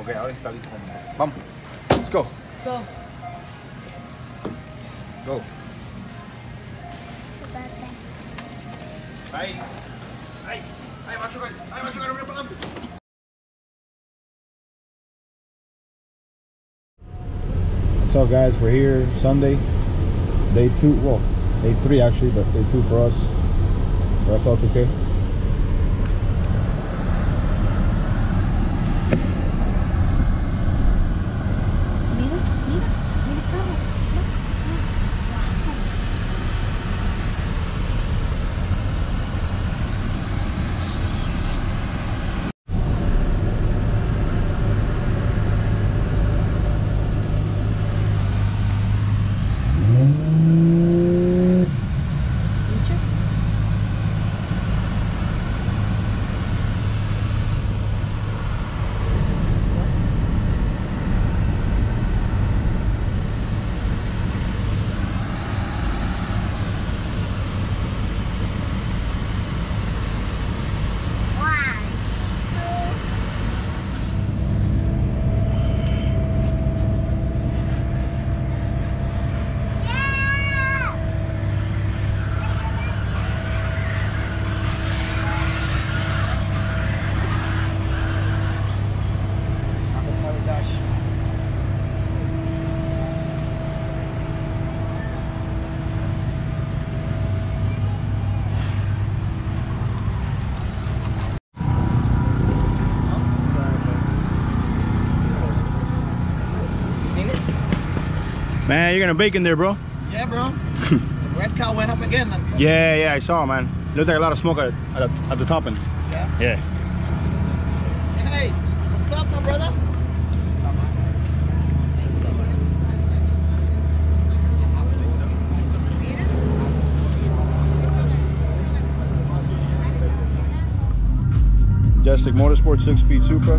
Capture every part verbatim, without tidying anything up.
Ok, ahora está listo. Vamos. Let's go. Go. Go. Ahí. Ahí. Ahí va a chocar. Ahí va a chocar. Mira para adelante. What's up, guys? We're here Sunday, day two. Well, day three actually, but day two for us. For F L two K. Man, you're gonna bake in there, bro. Yeah, bro. The red cow went up again. Yeah, yeah, I saw, man. Looks like a lot of smoke at, at, at the top end. Yeah? Yeah. Hey, what's up, my brother? Majestic Motorsport six-speed Supra.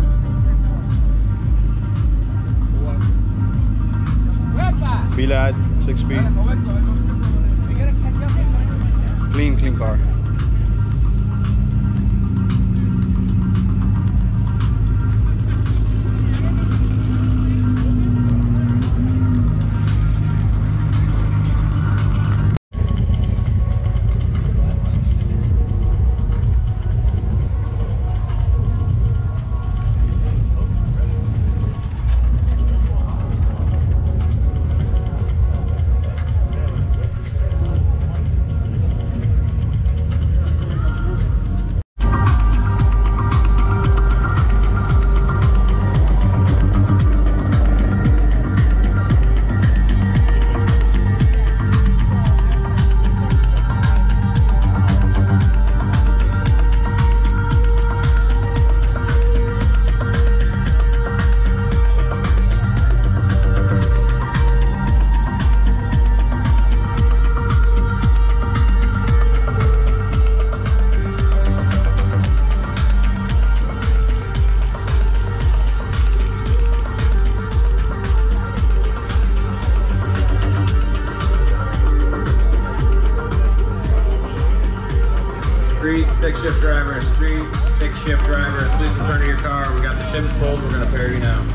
Bilad, six speed. Clean, clean car. Street, stick shift driver, street, stick shift driver, please return to your car. We got the chips pulled, we're gonna pair you now.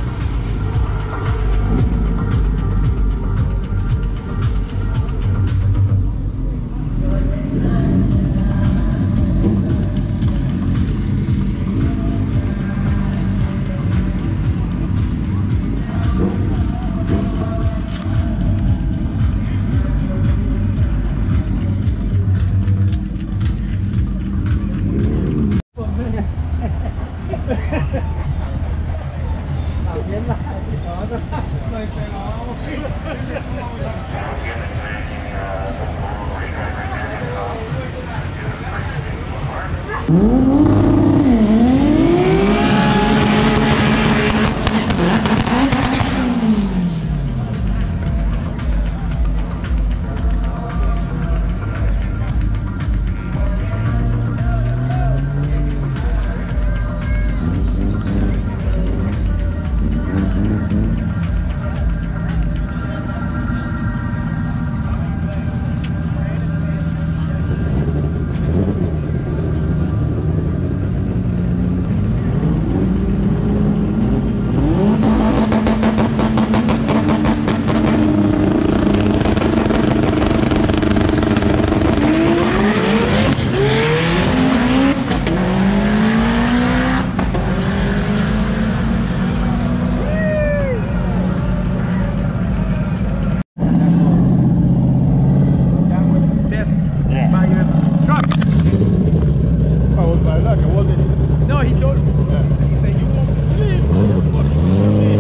look, it wasn't. No, he told him. Yeah. He said, you won't believe.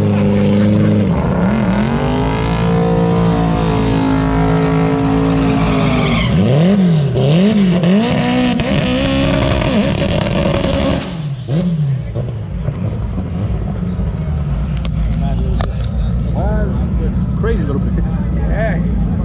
Crazy little bit. Yeah.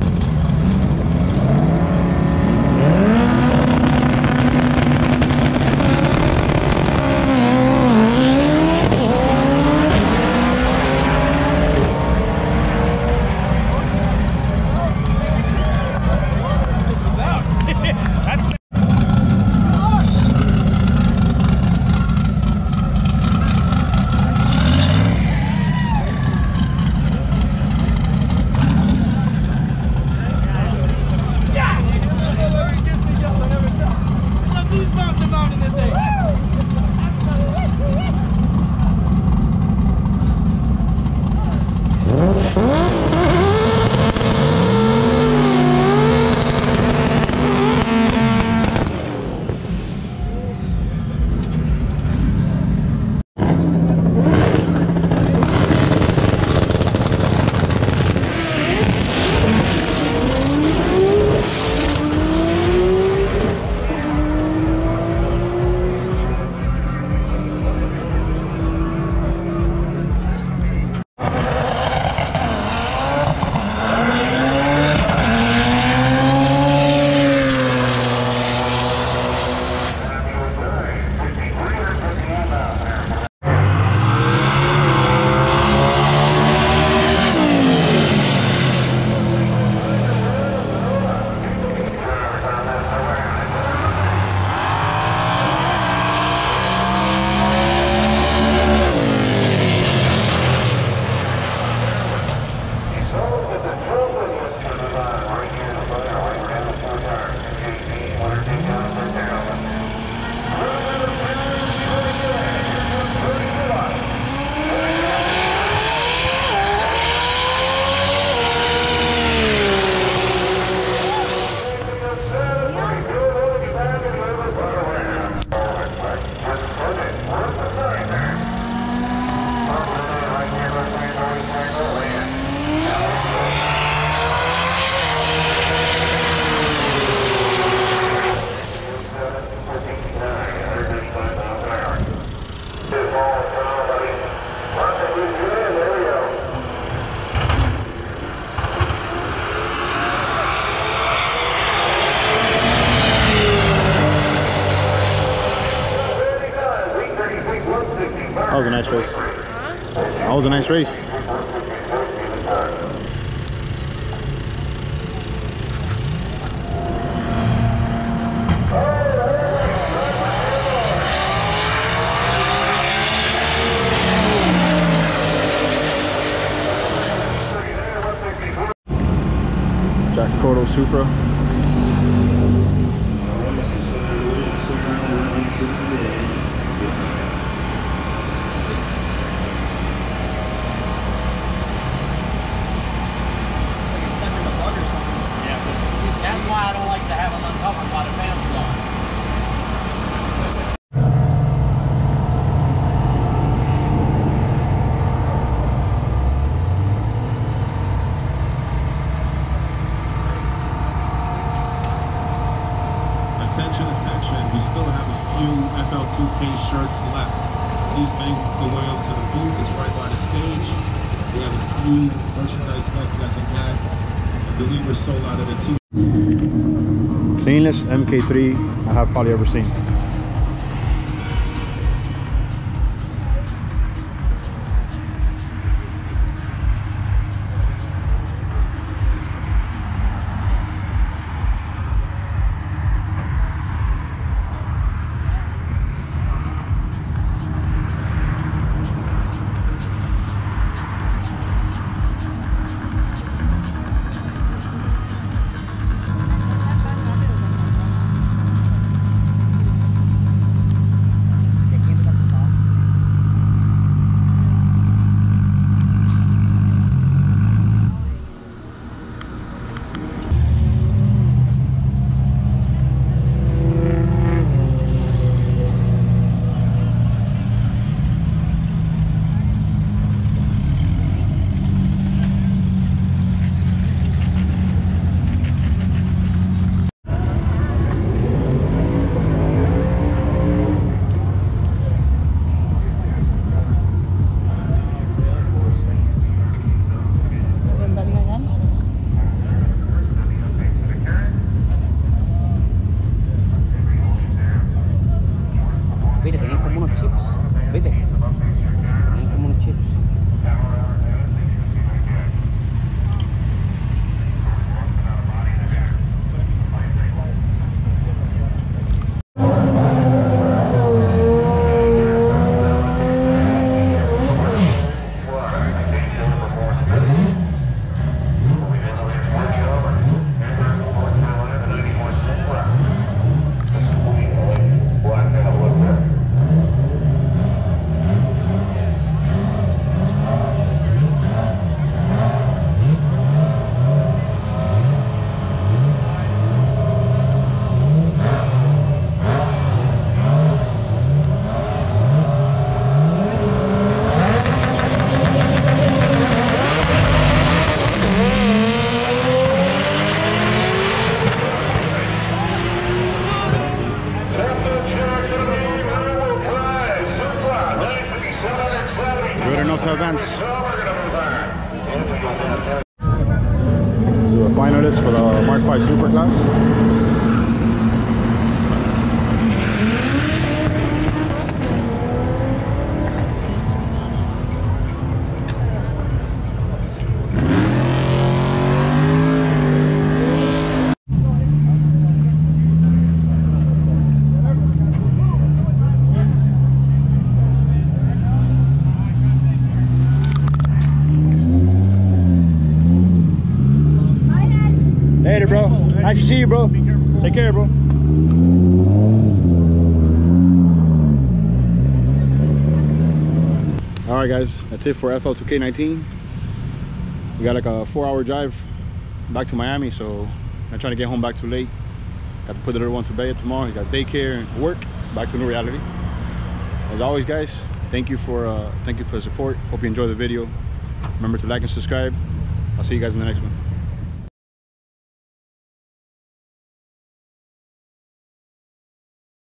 That was a nice race. That was a nice race. Jack Cotto Supra. That's why I don't like to have them uncovered while the fans are on. Attention, attention, we still have a few F L two K shirts left. Please make the way up to the booth. It's right by the stage. We have a few merchandise left. We got some hats. I believe we're sold out of the two. Cleanest M K three I have probably ever seen. Viste, tenían como unos chips. Viste, tenían como unos chips. Good enough to advance. This is a finalist for the Mark five Super class. Later, bro. Nice to see you, bro. Take care, bro. All right, guys. That's it for F L two K nineteen. We got like a four-hour drive back to Miami, so I'm trying to get home back too late. Got to put the little one to bed tomorrow. He got daycare and work. Back to new reality. As always, guys, thank you for uh, thank you for the support. Hope you enjoyed the video. Remember to like and subscribe. I'll see you guys in the next one.